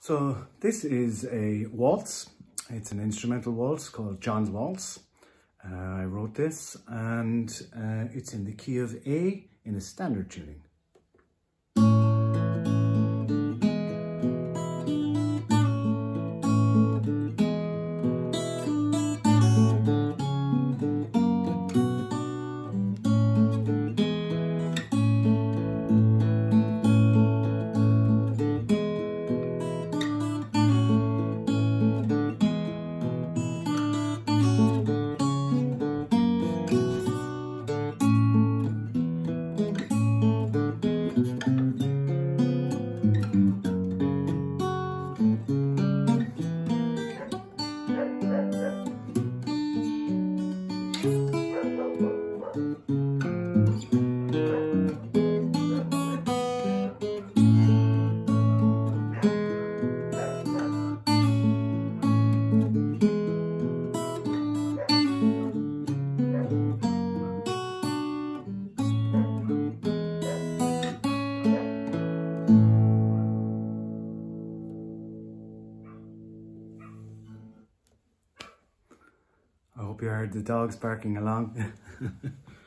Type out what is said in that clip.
So this is a waltz. It's an instrumental waltz called John's Waltz. I wrote this and it's in the key of A in a standard tuning. I hope you heard the dogs barking along.